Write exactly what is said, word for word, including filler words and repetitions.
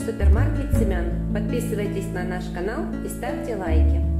супермаркет семян. Подписывайтесь на наш канал и ставьте лайки.